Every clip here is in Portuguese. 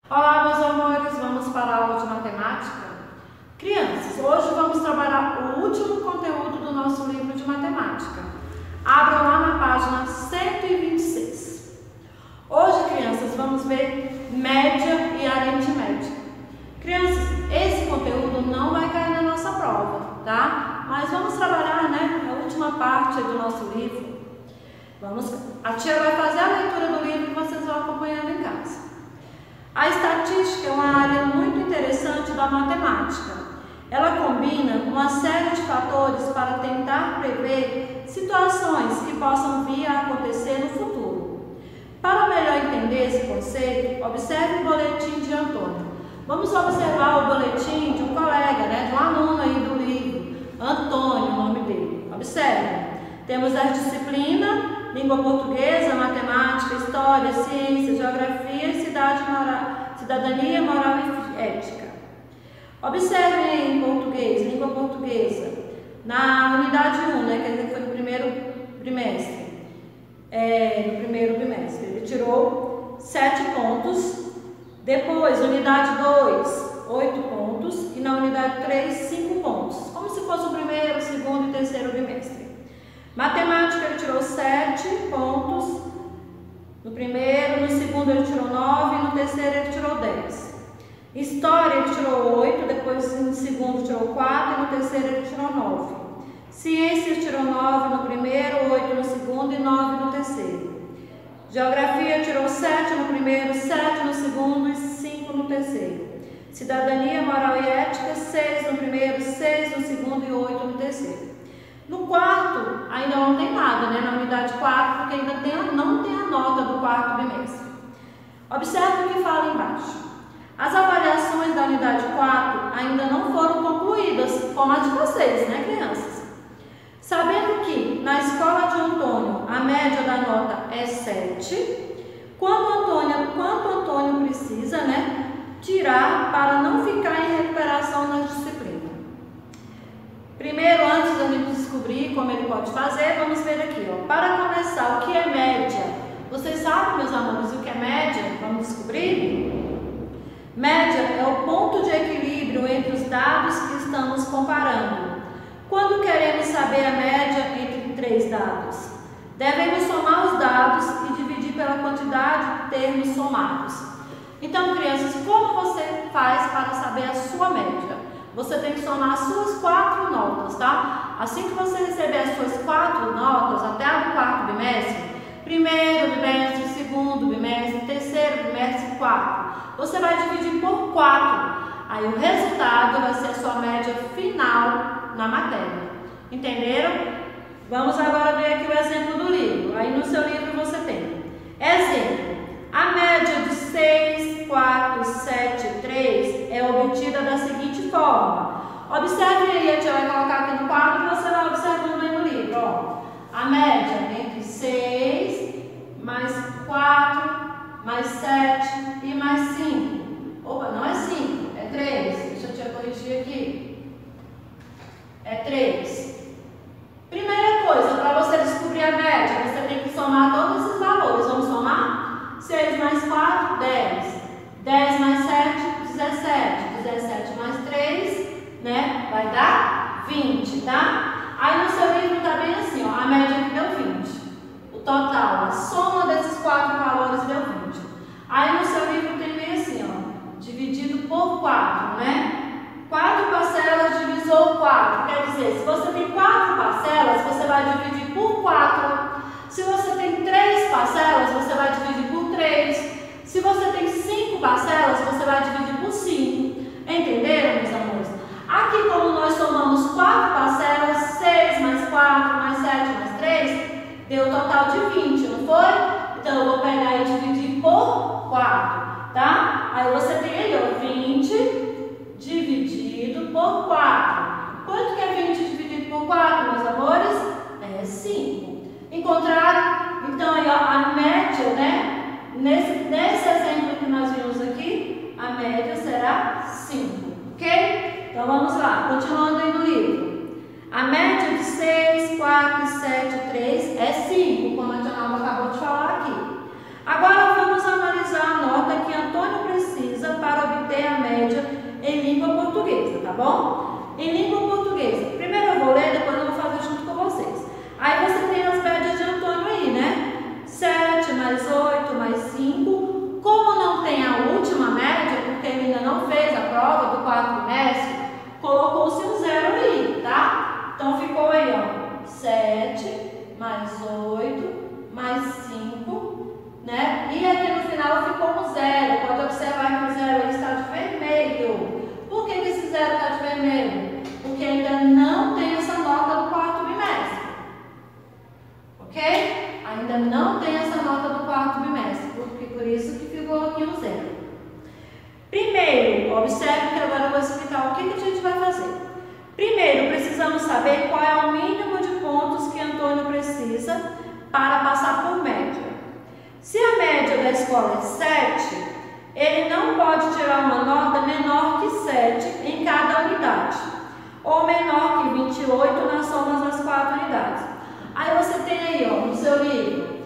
Olá, meus amores, vamos para a aula de matemática? Crianças, hoje vamos trabalhar o último conteúdo do nosso livro de matemática. Abram lá na página 126. Hoje, crianças, vamos ver média e aritmética. Crianças, esse conteúdo não vai cair na nossa prova, tá? Mas vamos trabalhar, né, a última parte do nosso livro. A tia vai fazer a leitura do livro e vocês vão acompanhando em casa. A estatística é uma área muito interessante da matemática. Ela combina uma série de fatores para tentar prever situações que possam vir a acontecer no futuro. Para melhor entender esse conceito, observe o boletim de Antônio. Vamos observar o boletim de um colega, de um aluno aí do livro, Antônio, o nome dele. Observe. Temos as disciplinas: língua portuguesa, matemática, história, ciência, geografia e cidadania, moral e ética. Observe em português, língua portuguesa, na unidade 1, quer dizer que foi no primeiro bimestre. Ele tirou 7 pontos. Depois, unidade 2, 8 pontos. E na unidade 3, 5 pontos. Como se fosse o primeiro, segundo e terceiro bimestre. Matemática, ele tirou 7 pontos no primeiro, no segundo ele tirou 9 e no terceiro ele tirou 10. História, ele tirou 8, depois no segundo tirou 4 e no terceiro ele tirou 9. Ciências, tirou 9 no primeiro, 8 no segundo e 9 no terceiro. Geografia, tirou 7 no primeiro, 7 no segundo e 5 no terceiro. Cidadania, moral e ética, 6 no primeiro, 6 no segundo e 8 no terceiro. No quarto, ainda não tem nada, na unidade 4, porque ainda não tem a nota do quarto bimestre. Observe o que fala embaixo. As avaliações da unidade 4 ainda não foram concluídas, como a de vocês, crianças? Sabendo que na escola de Antônio a média da nota é 7, quanto Antônio precisa, tirar para não ficar em recuperação na disciplina? Primeiro, antes da gente descobrir como ele pode fazer, vamos ver aqui, Para começar, o que é média? Vocês sabem, meus amores, o que é média? Vamos descobrir? Média é o ponto de equilíbrio entre os dados que estamos comparando. Quando queremos saber a média entre 3 dados, devemos somar os dados e dividir pela quantidade de termos somados. Então, crianças, como você faz para saber a sua média? Você tem que somar as suas 4 notas, tá? Assim que você receber as suas 4 notas, até a do quarto bimestre, primeiro bimestre, segundo bimestre, terceiro bimestre, 4, você vai dividir por 4. Aí o resultado vai ser a sua média final na matéria. Entenderam? Vamos agora ver aqui o exemplo do livro. Aí no seu livro você tem. Exemplo. A média de 6, 4, 7, 3 é obtida da seguinte forma. Observe aí, a tia vai colocar aqui no quadro e você vai observando aí no livro. A média entre 6, mais 4, mais 7 e mais 5. Opa, não é 5, é 3. Deixa a tia corrigir aqui. É 3. Primeira coisa, para você descobrir a média, você tem que somar todos esses valores. Vamos somar? 6 mais 4, 10. 10 mais 7, 17. 17 mais 3, vai dar 20, tá? Aí no seu livro tá bem assim, a média que deu 20. O total, a soma desses 4 valores deu 20. Aí no seu livro tem bem assim, dividido por 4, 4 parcelas divisou 4. Quer dizer, se você tem 4 parcelas, você vai dividir por 4. Se você tem 3 parcelas, você vai dividir por 3. Se você tem 5 parcelas, você vai dividir por 5. Entenderam, meus amores? Aqui, como nós somamos 4 parcelas, 6 mais 4, mais 7, mais 3, deu um total de 20, não foi? Então, eu vou pegar e dividir por 4, tá? Aí você tem aí, 20 dividido por 4. Quanto que é 20 dividido por 4, meus amores? É 5. Encontraram? Então, aí, a média, nesse exemplo que nós vimos aqui, a média será 5, ok? Então, vamos lá, continuando aí no livro. A média de 6, 4, 7, 3 é 5, como a tia Nalva acabou de falar aqui. Agora, vamos analisar a nota que Antônio precisa 7, mais 8, mais 5, né? E aqui no final ficou um 0. Pode observar que o 0 está de vermelho. Por que esse 0 está de vermelho? Porque ainda não tem essa nota do quarto bimestre. Ok? Ainda não tem essa nota do quarto bimestre. Por isso que ficou aqui um 0. Primeiro, observe que agora eu vou explicar o que a gente vai fazer. Primeiro, precisamos saber qual é o mínimo de pontos que Antônio precisa para passar por média. Se a média da escola é 7, ele não pode tirar uma nota menor que 7 em cada unidade, ou menor que 28 nas somas das 4 unidades. Aí você tem aí, ó, no seu livro,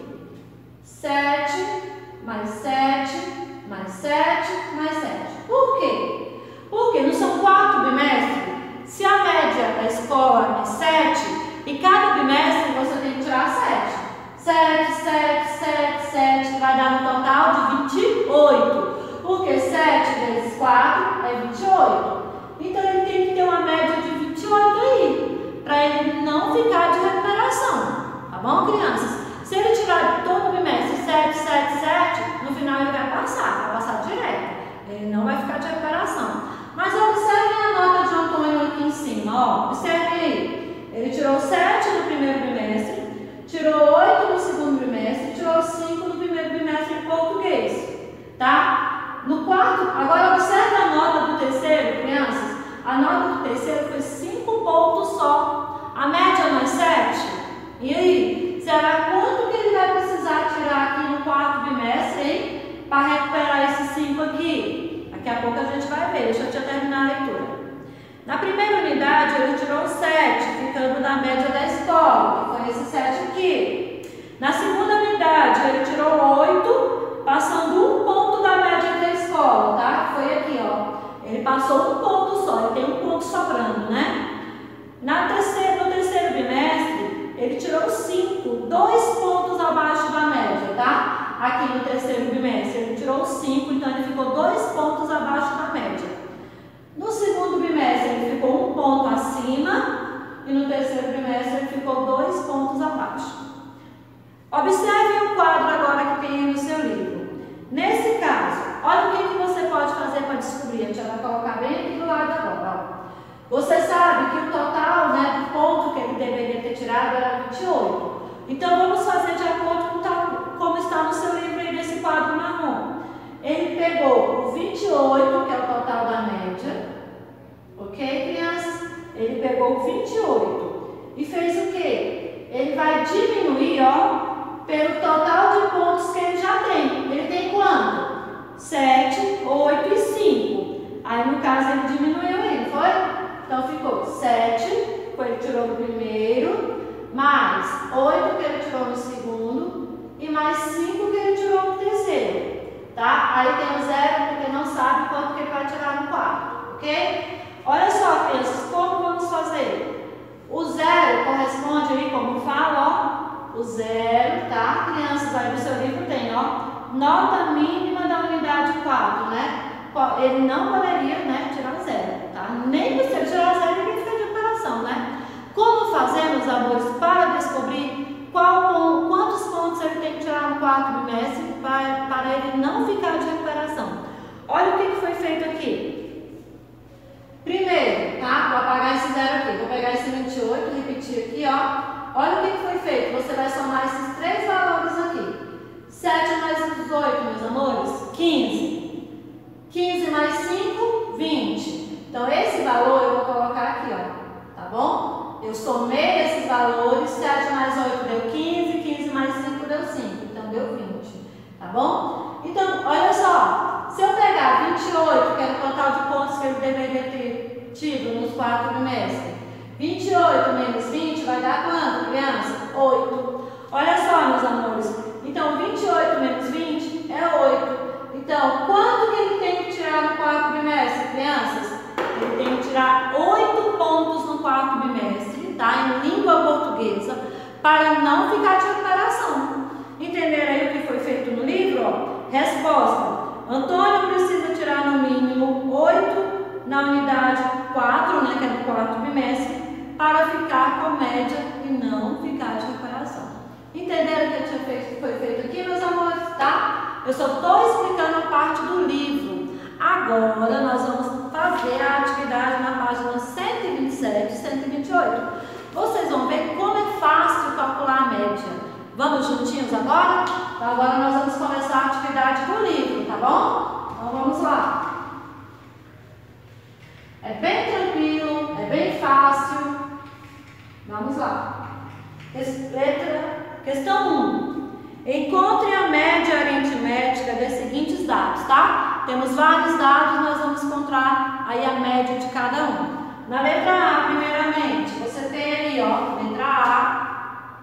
7, mais 7, mais 7, mais 7. Por quê? Porque não são 4 bimestres? Se a média da escola é 7, e cada bimestre você tem que tirar 7. 7, 7, 7, 7, vai dar um total de 28. Porque 7 vezes 4 é 28. Então ele tem que ter uma média de 28 aí, para ele não ficar de recuperação. Tá bom, crianças? Se ele tirar todo o bimestre 7, 7, 7, no final ele vai passar direto. Ele não vai ficar de recuperação. Mas observem a nota de Antônio aqui em cima, ó. Observem aí. Ele tirou 7 no primeiro bimestre, tirou 8 no segundo bimestre, tirou 5 no primeiro bimestre em português. Tá? No quarto, agora observe a nota do terceiro, crianças. A nota do terceiro foi 5 pontos só. A média não é 7? E aí? Será quanto que ele vai precisar tirar aqui no quarto bimestre, hein? Para recuperar esses 5 aqui? Daqui a pouco a gente vai ver. Deixa eu te terminar a leitura. Na primeira unidade, ele tirou 7, ficando na média da escola, que foi esse 7 aqui. Na segunda unidade, ele tirou 8, passando 1 ponto da média da escola, tá? Foi aqui, ó. Ele passou 1 ponto só, ele tem 1 ponto sobrando, né? No terceiro bimestre, ele tirou 5, 2 pontos abaixo da média, tá? Aqui no terceiro bimestre, ele tirou 5, então ele ficou 2 pontos abaixo da média. No segundo bimestre, ele ficou 1 ponto acima, e no terceiro bimestre, ele ficou 2 pontos abaixo. Observe o quadro agora que tem aí no seu livro. Nesse caso, olha o que você pode fazer para descobrir. A gente vai colocar bem aqui do lado agora, ó. Você sabe que o total, né, do ponto que ele deveria ter tirado era 28. Então, vamos fazer de acordo com como está no seu livro aí desse quadro marrom. Ele pegou o 28, que é o total da média. Ok, crianças? Ele pegou o 28 e fez o quê? Ele vai diminuir, ó, pelo total de pontos que ele já tem. Ele tem quanto? 7, 8 e 5. Aí, no caso, ele diminuiu aí, não foi? Então, ficou 7, que ele tirou no primeiro, mais 8 que ele tirou no segundo e mais 5 que ele tirou no terceiro, tá? Aí tem o 0 porque não sabe quanto que ele vai tirar no quarto, ok? Olha só, crianças, como vamos fazer? O 0 corresponde aí, como fala, ó, o 0, tá? Crianças, aí no seu livro tem, ó, nota mínima da unidade 4, né? Ele não poderia, né, tirar 0, tá? Nem se ele tirar 0, ele fica de recuperação, né? Como fazemos, amores, para descobrir quantos pontos ele tem que tirar no quarto bimestre para ele não ficar de recuperação? Olha o que foi feito aqui. Primeiro, tá? Vou apagar esse 0 aqui. Vou pegar esse 28, repetir aqui, ó. Olha o que foi feito. Você vai somar esses 3 valores aqui. 7 mais 18, meus amores, 15. 15 mais 5, 20. Então, esse valor eu vou colocar aqui, ó. Tá bom? Eu somei esses valores. 7 mais 8 deu 15. 15 mais 5 deu 5. Então, deu 20. Tá bom? Então, olha só. Se eu pegar 28, que era o total de pontos que ele deveria ter tido nos 4 bimestres, 28 menos 20 vai dar quanto, criança? 8. Olha só, meus amores. Então, 28 menos 20 é 8. Então, quanto que ele tem que tirar no quarto bimestre, crianças? Ele tem que tirar 8 pontos no quarto bimestre, tá? Em língua portuguesa, para não ficar de recuperação. Entenderam aí o que foi feito no livro? Ó? Resposta. Antônio precisa tirar no mínimo 8 na unidade 4, né, que é no quarto bimestre, para ficar com a média e não ficar de recuperação. Entenderam o que foi feito aqui, meus amores, tá? Eu só estou explicando a parte do livro. Agora nós vamos fazer a atividade na página 127 e 128. Vocês vão ver como é fácil calcular a média. Vamos juntinhos agora? Então, agora nós vamos começar a atividade do livro, tá bom? Então vamos lá. É bem tranquilo, é bem fácil. Vamos lá. Questão 1. Encontre a média aritmética dos seguintes dados, tá? Temos vários dados, nós vamos encontrar aí a média de cada um. Na letra A, primeiramente, você tem ali, ó, letra A,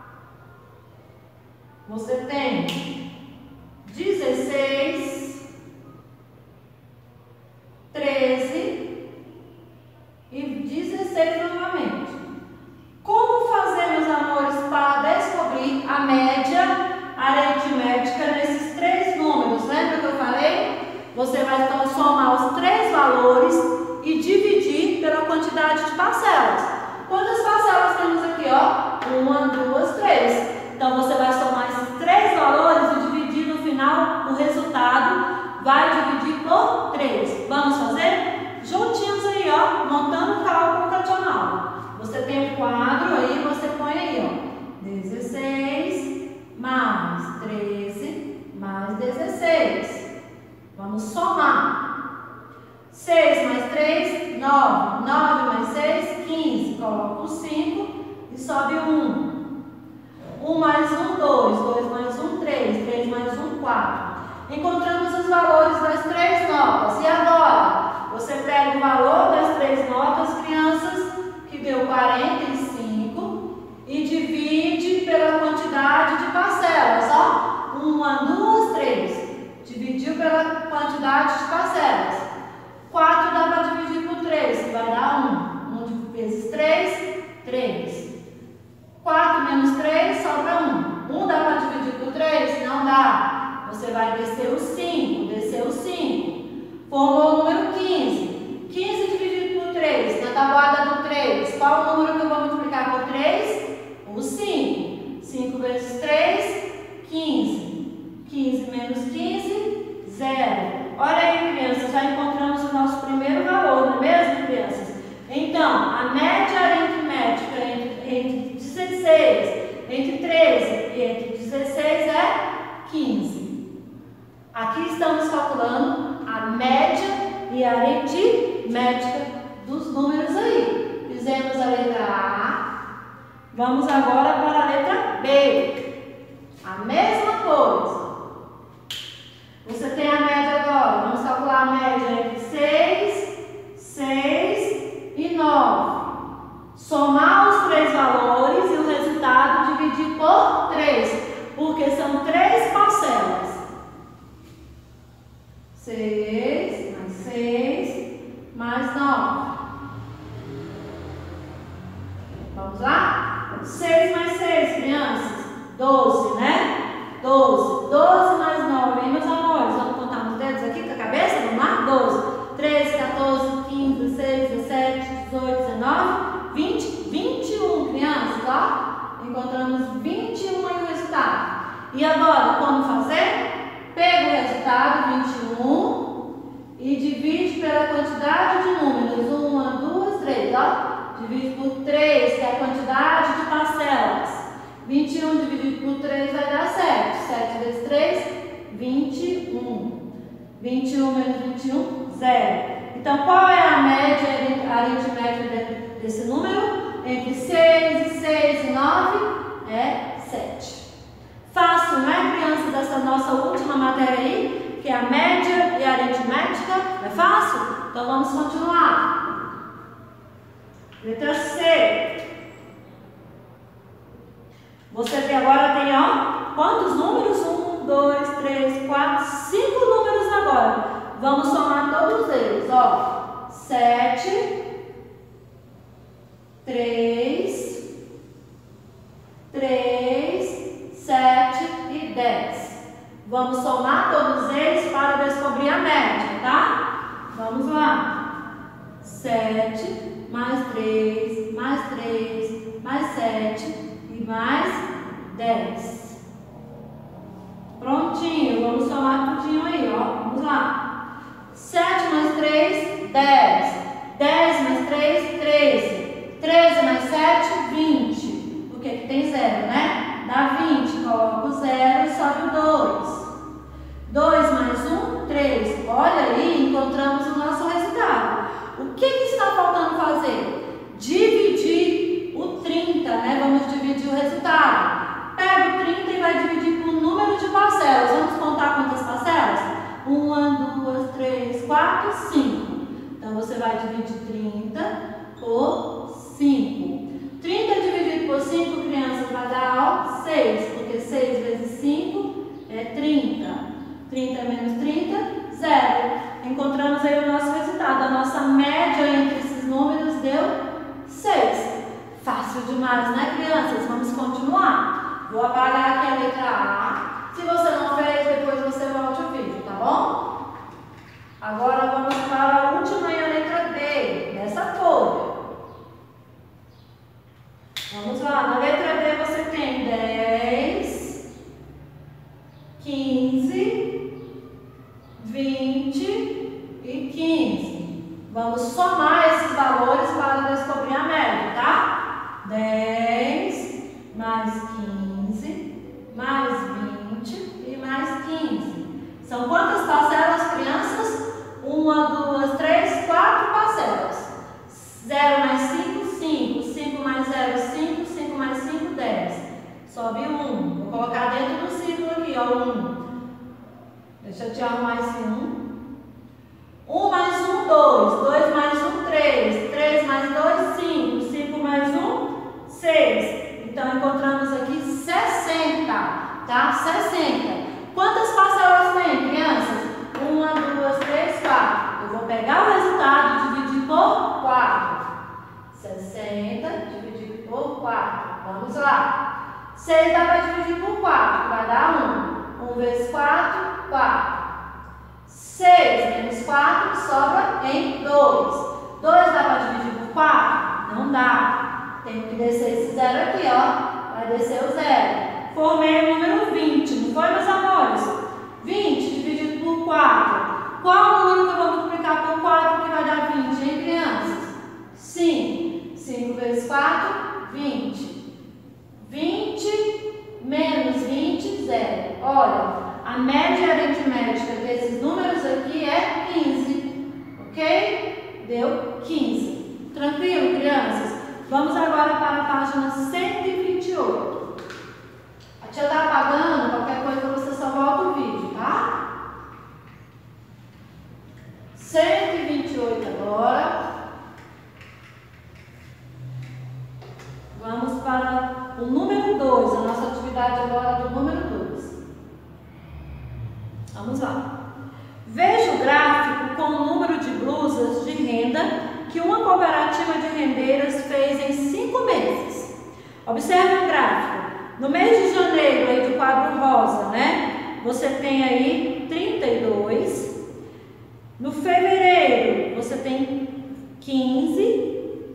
você tem 16, 13 e 16 novamente. Como fazer, meus amores, para descobrir a média aritmética nesses três números? Lembra que eu falei? Você vai então somar os três valores e dividir pela quantidade de parcelas. Quantas parcelas temos aqui, ó? 1, 2, 3. Então você vai somar esses três valores e dividir no final o resultado. Vai dividir por 3. Vamos fazer? Juntinhos aí, ó, montando o cálculo racional. Você tem um quadro aí, você põe aí, ó, 16 mais 13 mais 16. Vamos somar. 6 mais 3, 9. 9 mais 6, 15. Coloca o 5 e sobe 1. 1 mais 1, 2. 2 mais 1, 3. 3 mais 1, 4. Encontramos os valores das três notas. E agora? Você pega o valor das três notas, crianças, que deu 45, e divide pela quantidade de parcelas. Ó, 1, 2, 3. Dividiu pela quantidade de parcelas. 4 dá para dividir por 3, que vai dar 1. 1 vezes 3, 3. 4 menos 3, sobra 1. 1 dá para dividir por 3? Não dá. Você vai descer o 5, descer o 5. Formou o número 15. 15 dividido por 3, na tabuada do 3. Qual o número que eu vou multiplicar por 3? O 5. 5 vezes 3, 15. 15 menos 15, 0. Olha aí, crianças, já encontramos o nosso primeiro valor, não é mesmo, crianças? Então, a média aritmética entre 16, entre 13 e entre 16 é 15. Aqui estamos calculando a média e a aritmética dos números aí. Fizemos a letra A, vamos agora para a letra B. A mesma coisa. Você tem a média agora, vamos calcular a média entre 6, 6 e 9. Somar os três valores e o resultado dividir por 3, porque são 3 parcelas. 6 mais 6 mais 9. Vamos lá? 6 mais 6, crianças. 12, né? 12. 12 mais 9, hein, meus amores? Vamos contar nos dedos aqui com a cabeça? Vamos lá? 12. 13, 14, 15, 16, 17, 18, 19, 20, 21, crianças, ó. Encontramos 21 aí o resultado. E agora, como fazer? Pega o resultado, 21, e divide pela quantidade de números. 1, 2, 3, ó. Divide por 3, que é a quantidade de parcelas. 21 dividido por 3 vai dar 7. 7 vezes 3, 21. 21 menos 21, 0. Então, qual é a média aritmética desse número? Entre 6 e 6 e 9 é 7. Fácil, não é, criança, dessa nossa última matéria aí, que é a média e a aritmética? É fácil? Então, vamos continuar. Letra C. Você agora tem, ó, quantos números? 1, 2, 3, 4, 5 números agora. Vamos somar todos eles, ó. 7, 3, 7 e 10. Vamos somar todos eles para descobrir a média, tá? Vamos lá. 7 mais 3 mais 3, mais 7 e mais 10. Prontinho, vamos somar tudinho aí, ó. Vamos lá. 7 mais 3, 10. 10 mais 3, 13. 13 mais 7, 20. Porque aqui tem 0, né? Dá 20. Coloca o 0 e sobe o 2. 2 mais 1, 3. Olha aí, encontramos o nosso resultado. O que está faltando fazer? Dividir o 30, né? Vamos dividir o resultado. Pega o 30 e vai dividir por número de parcelas. Vamos contar quantas parcelas? 1, 2, 3, 4, 5. Então, você vai dividir 30 por 5. 30 dividido por 5, crianças, vai dar 6. Porque 6 vezes 5 é 30. 30 menos 30, 0. Encontramos aí o nosso resultado. A nossa média entre esses números deu 6. Fácil demais, né, crianças? Vamos continuar. Vou apagar aqui a letra A. Se você não fez, depois você volte o vídeo, tá bom? Agora vamos para a última e a letra D, nessa folha. Vamos lá. Na letra D você tem 10, 15, 20 e 15. Vamos somar esses valores para descobrir a média, tá? 10 mais 15 mais 20 e mais 15. São quantas parcelas, crianças? 1, 2, 3, 4 parcelas. 0 mais 5, 5. 5 mais 0, 5. 5 mais 5, 10. Sobe 1. Vou colocar dentro do círculo aqui, ó, 1. Deixa eu te arrumar esse 1. 1 mais 1, 2. 2 mais 1, 3. 3 mais 2, 5. 5 mais 1, 6. Então, encontramos aqui 60, tá? 60. Quantas parcelas tem, crianças? 1, 2, 3, 4. Eu vou pegar o resultado e dividir por 4. 60 dividido por 4. Vamos lá. 6 dá para dividir por 4, vai dar 1. 1 vezes 4, 4. 6 menos 4 sobra em 2. 2 dá para dividir por 4? Não dá. Tem que descer esse 0 aqui, ó. Vai descer o 0. Formei o número 20, não foi, meus amores? 20 dividido por 4. Qual o número que eu vou multiplicar por 4 que vai dar 20, hein, crianças? 5. 5 vezes 4, 20. 20 menos 20, 0. Olha, a média aritmética desses números aqui é 15, ok? Deu 15. Tranquilo, crianças? Vamos agora para a página 128. A tia está apagando, qualquer coisa você só volta o vídeo, tá? 128 agora. Vamos para o número 2, a nossa atividade agora do número 2. Vamos lá. Veja o gráfico com o número de blusas de renda que uma cooperativa de rendeiras fez em 5 meses. Observe o gráfico. No mês de janeiro, aí do quadro rosa, né? Você tem aí 32. No fevereiro, você tem 15.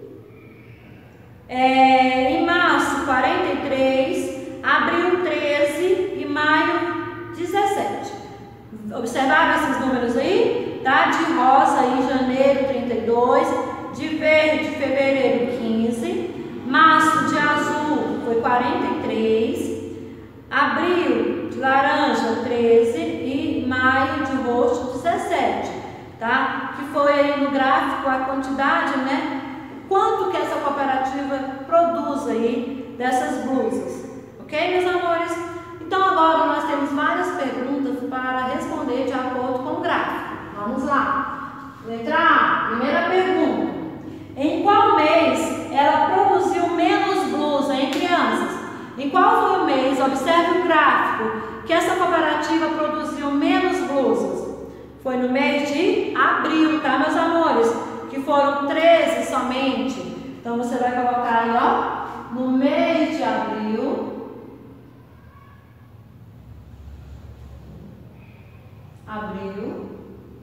Em março, 43. Abril, 13. E maio, 17. Observaram esses números aí? Tá? De rosa aí, janeiro, 32. De verde, fevereiro, 15. Março, de azul, foi 43. Abril, de laranja, 13. E maio, de roxo, 17. Tá? Que foi aí no gráfico a quantidade, né? Quanto que essa cooperativa produz aí dessas blusas. Ok, meus amores? Então, agora nós temos várias perguntas para responder de acordo com o gráfico. Vamos lá. Letra A, primeira pergunta. Em qual mês ela produziu menos blusa, hein, crianças? Em qual foi o mês, observe o gráfico, que essa cooperativa produziu menos blusas? Foi no mês de abril, tá, meus amores? Que foram 13 somente. Então, você vai colocar aí, ó, no mês de abril.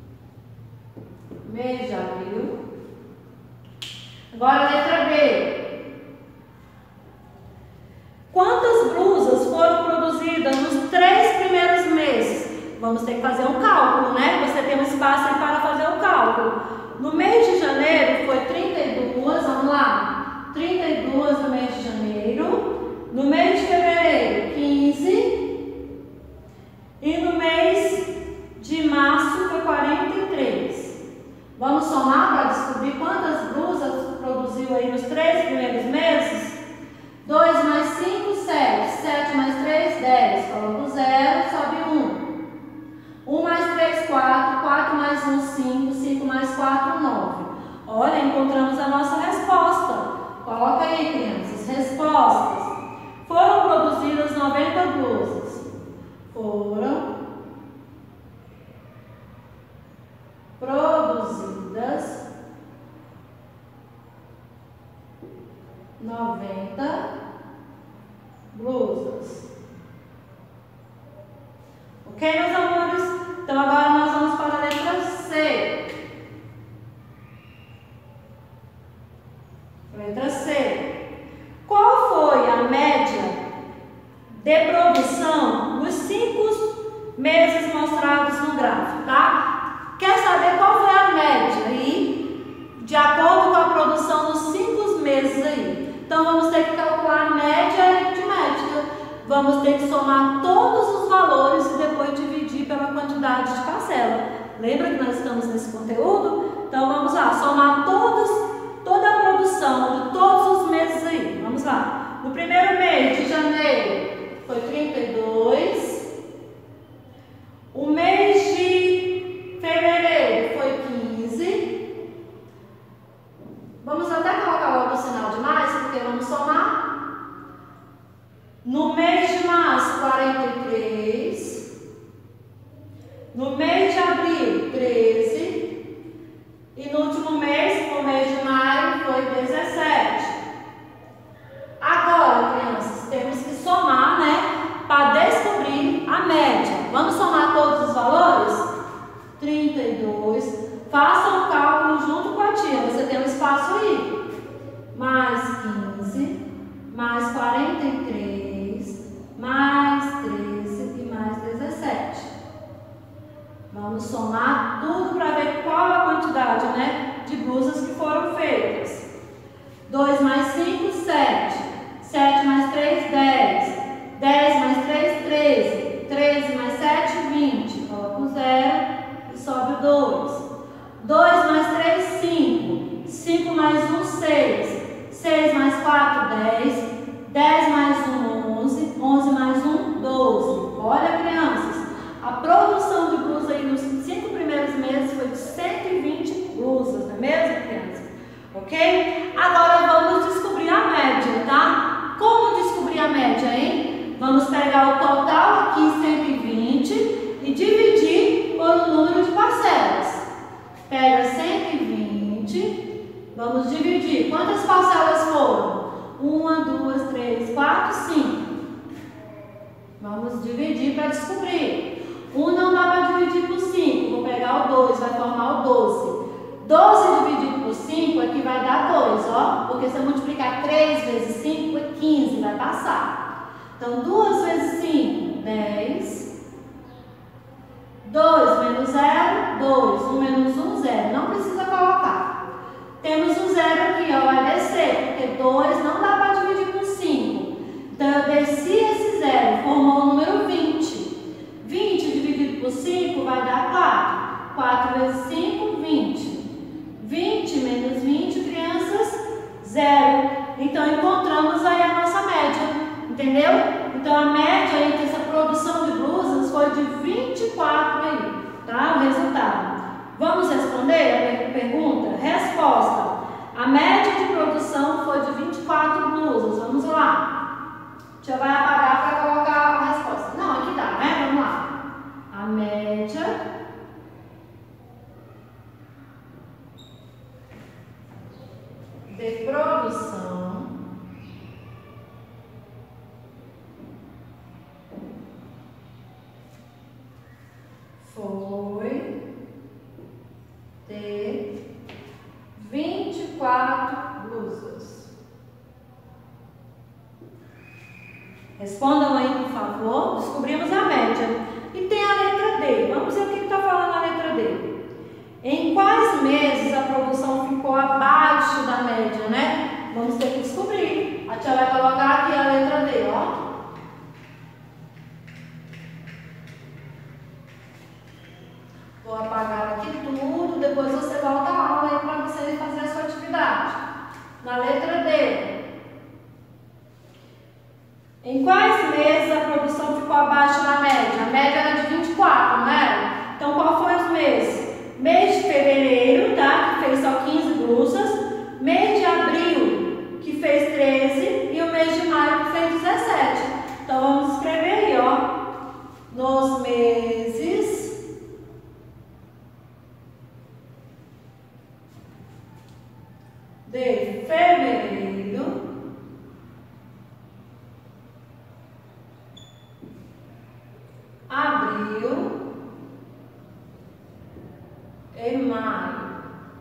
Mês de abril. Agora a letra B. vamos ter que fazer um cálculo, né? Você tem um espaço aí para fazer o cálculo. No mês de janeiro foi 32, vamos lá. 32 no mês de janeiro. No mês de fevereiro, 15. E no mês de março foi 43. Vamos somar para descobrir quantas blusas produziu aí nos 3 primeiros meses? 2 mais 5, 7. 7 mais 3, 10. Coloca o 0, sobe 1. 1 mais 3, 4. 4 mais 1, 5. 5 mais 4, 9. Olha, encontramos a nossa resposta. Coloca aí, crianças. Respostas. Foram produzidas 90 blusas. Foram produzidas 90 blusas. Ok, meus amores? Então agora nós vamos para a letra C. Letra C. Qual foi a média de produção nos 5 meses mostrados no gráfico, tá? Quer saber qual foi a média aí, de acordo com a produção dos 5 meses aí? Então, vamos ter que calcular a média aritmética. Vamos ter que somar todos os valores e depois dividir pela quantidade de parcela. Lembra que nós estamos nesse conteúdo? Então, vamos lá, somar toda a produção de todos os meses aí. Vamos lá. No primeiro mês de janeiro foi 32. O mês de fevereiro foi 15. Vamos até colocar logo o sinal de mais, porque vamos somar. No mês de março, 43. No mês de abril, 13. E no último mês, no mês de maio, foi 17. Agora, crianças, temos que somar, né? Para descobrir a média. Vamos somar todos os valores? 32. Faça um cálculo junto com a tia. Você tem um espaço aí. Mais 15, mais 43, mais 13 e mais 17. Vamos somar tudo para ver qual a quantidade, né, de blusas que foram feitas. 2 mais 5, 7. 7 mais 3, 10. 10 mais 3, 13. 13 mais 7, 20. Coloca o 0 e sobe o 2. 2 mais 3, 5. 5 mais 1, 6. 6 mais 4, 10. 10 mais 1, 11. 11 mais 1, 12. Olha, crianças, a produção de blusa aí nos 5 primeiros meses foi de 120 blusas, não é mesmo, crianças? Ok? Agora vamos descobrir a média, tá? Como descobrir a média, hein? Vamos pegar o total aqui, 120, e dividir por um número de parcelas. Pega 120, vamos dividir. Quantas parcelas foram? 1, 2, 3, 4, 5. Vamos dividir para descobrir. 1 não dá para dividir por 5. Vou pegar o 2, vai formar o 12. 12 dividido por 5 aqui vai dar 2, ó. Porque se eu multiplicar 3 vezes 5 é 15, vai passar. Então, 2 vezes 5, 10. 2 menos 0, 2. 1 menos 1, 0. Não precisa colocar. Temos o 0 aqui, ó, vai descer, porque 2 não dá para dividir por 5. Então, eu desci esse 0, formou o número 20. 20 dividido por 5 vai dar 4. 4 vezes 5, 20. 20 menos 20, crianças, 0. Então, encontramos aí a nossa média. Entendeu? Então, a média entre essa produção de blusas foi de 24 aí, tá? O resultado. Vamos responder a pergunta? Resposta. A média de produção foi de 24 blusas. Vamos lá. A tia vai apagar para colocar a resposta. Não, aqui tá, né? Vamos lá. A média de produção foi de 24 blusas. Respondam aí, por favor. Descobrimos a média. E tem a letra D. Em quais meses a produção ficou abaixo da média, né? Vamos ter que descobrir. A tia vai colocar aqui a letra D, ó. Vou apagar aqui tudo, depois você volta a aula aí para você fazer a sua atividade. Na letra D. Em quais meses a produção ficou abaixo da média? A média era de 24, não era? Então, qual foi os meses? Mês de fevereiro, tá? Que fez só 15 blusas. Mês de abril, que fez 13. E o mês de maio, que fez 17. Então, vamos escrever aí, ó. Nos meses de fevereiro, abril e maio.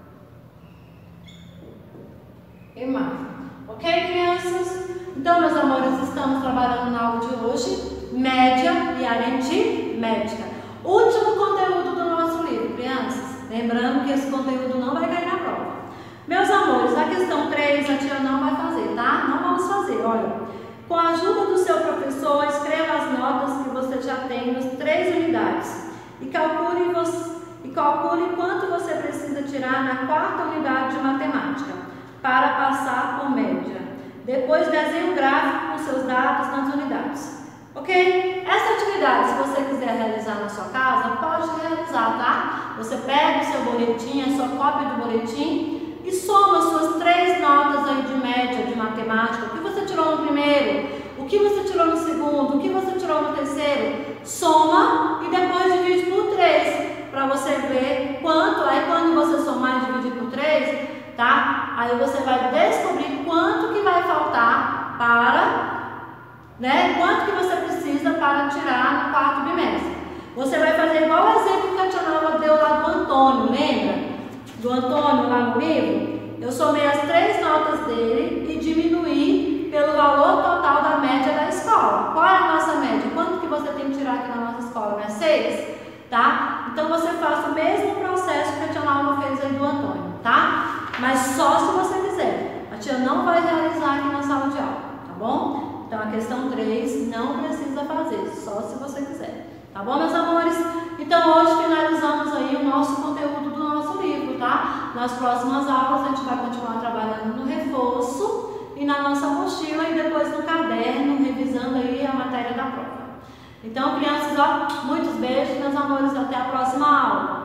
Ok, crianças? Então, meus amores, estamos trabalhando na aula de hoje, média e aritmética. Último conteúdo do nosso livro, crianças. Lembrando que esse conteúdo não vai cair na prova. Meus amores, a questão 3 a tia não vai fazer, tá? Não vamos fazer, olha. Com a ajuda do seu professor, escreva as notas que você já tem nas 3 unidades e calcule quanto você precisa tirar na 4ª unidade de matemática para passar por média. Depois desenhe um gráfico com seus dados nas unidades. Ok? Essa atividade, se você quiser realizar na sua casa, pode realizar, tá? Você pega o seu boletim, a sua cópia do boletim e soma suas 3 notas aí de média de matemática. O que você tirou no primeiro, o que você tirou no segundo, o que você tirou no terceiro. Soma e depois divide por 3 para você ver quanto. Aí quando você somar e dividir por 3, tá? Aí você vai descobrir quanto que vai faltar para, né? Quanto que você precisa para tirar no 4º bimestre. Você vai fazer igual o exemplo que a tia Nova deu lá do Antônio, lembra? Do Antônio lá no livro? Eu somei as 3 notas dele e diminuí pelo valor total da média da escola. Qual é a nossa média? Quanto que você tem que tirar aqui na nossa escola? Não é 6? Tá? Então você faça o mesmo processo que a tia Nalma fez aí do Antônio, tá? Mas só se você quiser. A tia não vai realizar aqui na sala de aula, tá bom? Então a questão 3 não precisa fazer, só se você quiser. Tá bom, meus amores? Então hoje finalizamos aí o nosso conteúdo do nosso livro, tá? Nas próximas aulas a gente vai continuar trabalhando no reforço e na nossa mochila e depois no caderno, revisando aí a matéria da prova. Então, crianças, ó, muitos beijos, meus amores, até a próxima aula.